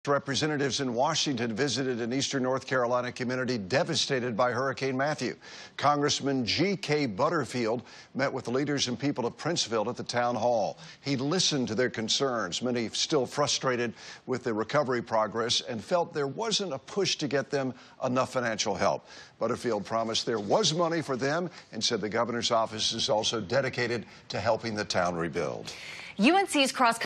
Representatives in Washington visited an eastern North Carolina community devastated by Hurricane Matthew. Congressman G.K. Butterfield met with the leaders and people of Princeville at the town hall. He listened to their concerns, many still frustrated with the recovery progress, and felt there wasn't a push to get them enough financial help. Butterfield promised there was money for them and said the governor's office is also dedicated to helping the town rebuild. UNC's cross